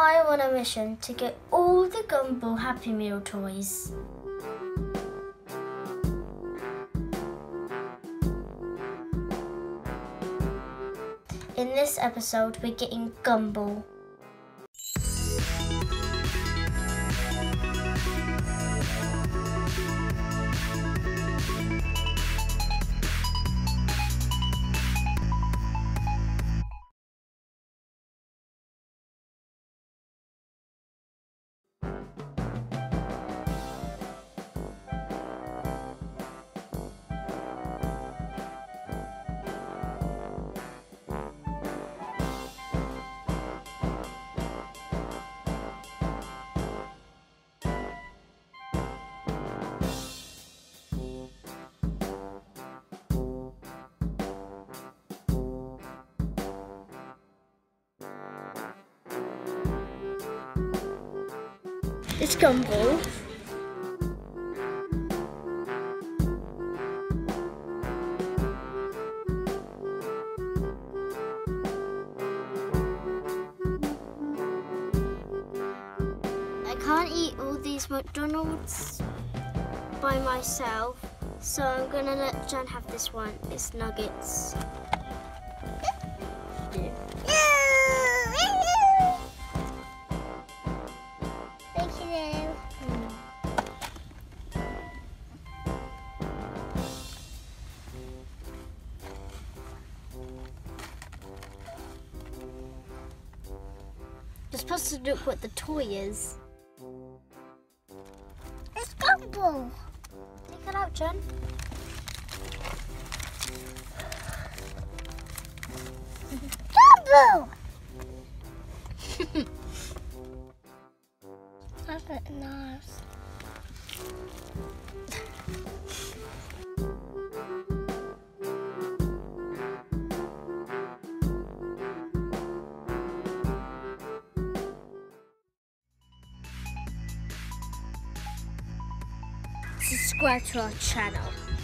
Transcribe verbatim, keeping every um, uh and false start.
I am on a mission to get all the Gumball Happy Meal toys. In this episode, we're getting Gumball. It's Gumball. I can't eat all these McDonald's by myself, so I'm gonna let Jan have this one. It's nuggets. You're supposed to look what the toy is. It's Gumball. Take it out, Jen. Gumball! That's it, nice. Subscribe to our channel.